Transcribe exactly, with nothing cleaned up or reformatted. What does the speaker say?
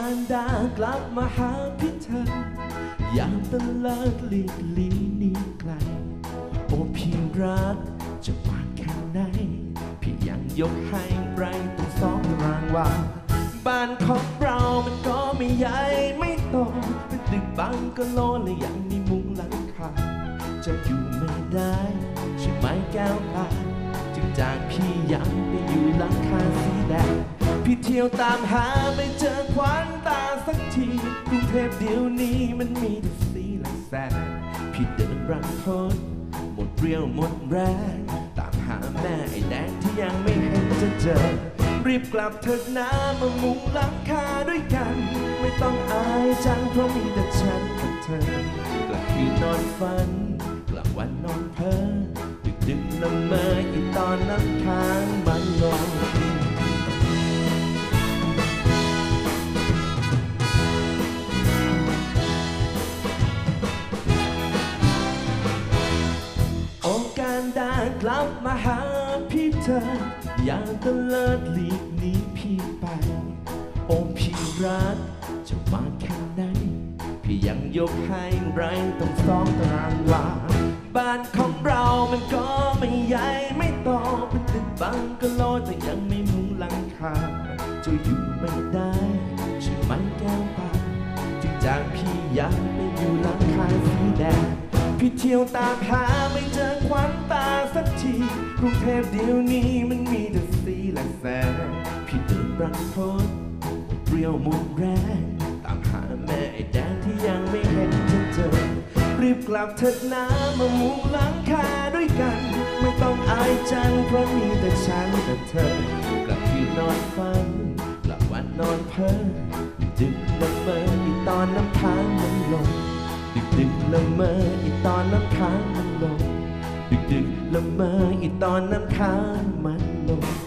การด่ากลับมาหาพี่เธอยามตะเลิดหลีกลีหนีไกลโอ้พี่รักจะมากแค่ไหนพี่ยังยกให้ไรต้องสองรางวัลบ้านของเรามันก็ไม่ใหญ่ไม่โตเป็นตึกบังกะโลและยังมีมุงหลังคาจะอยู่ไม่ได้ใช่ไหมแก้วตาจึงจากพี่ยังไปอยู่หลังคาสีแดงพี่เที่ยวตามหาไม่เจอขวานตาสักทีกรุงเทพเดี๋ยวนี้มันมีแต่สีและแสงพี่เดินรังทนหมดเรี่ยวหมดแรงตามหาแม่ไอ้แดงที่ยังไม่เห็นจะเจอรีบกลับเถิดนะมามุงหลังคาด้วยกันไม่ต้องอายจังเพราะมีแต่ฉันกับเธอกลับคืนนอนฝันกลับวันนอนเพ้อดึกดึกละเมออีตอนน้ำค้างมันลงโอ้การด่ากลับมาหาพี่เธออย่าตะเลิดหลีกหนีพี่ไปโอ้พี่รักจะมาแค่ไหนพี่ยังยกให้ไรต้องสองตารางวาบ้านของเรามันก็ไม่ใหญ่ไม่โตเป็นตึกบังกะโลแต่ยังไม่มุงหลังคาจะอยู่ไม่ได้ใช่ไหมแก้วตาจึงจากพี่ยังไปอยู่หลังคาสีแดงพี่เที่ยวตามหาไม่เจอขวัญตาสักทีกรุงเทพเดี๋ยวนี้มันมีแต่สีและแสงพี่เดินรังทนเปรี้ยวหมดแรงตามหาแม่ไอ้แดงที่ยังไม่เห็นจะเจอรีบกลับเถิดนะมามุงหลังคาด้วยกันไม่ต้องอายจังเพราะมีแต่ฉันกับเธอกลับคืนนอนฝันกลับวันนอนเพ้อดึกละเมออีตอนน้ำค้างมันลงดึกดึกละเมออีตอนน้ำค้างมันลงดึกดึกละเมออีตอนน้ำค้างมันลง